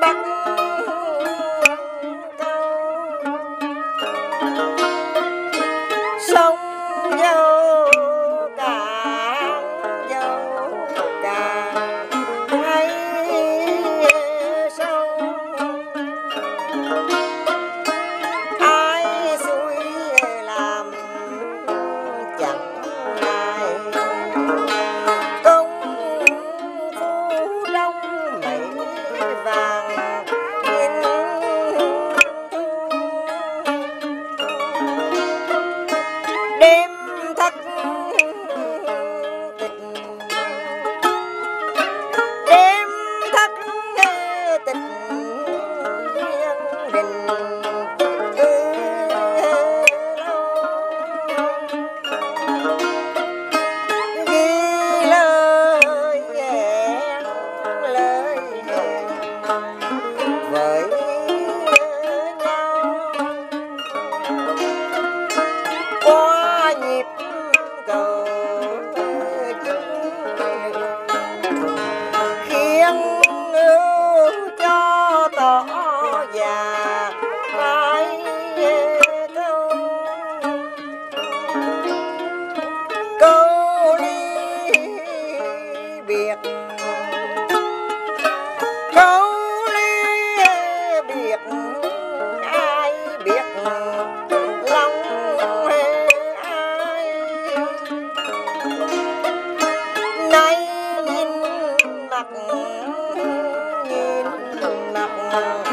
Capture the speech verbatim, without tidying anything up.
bắt sông dâu cạn dâu cạn hay sông ai xuôi làm chẳng ai công phu đông mấy vàng nghìn đêm thất tịch đêm thất tịch yên đình cứ ghi lời hẹn lời hẹn với nhau qua nhịp cầu khiến ưu cho tỏ già hai câu câu ly biệt câu ly biệt ai biết lòng ai nay nhìn mặt nhìn mặt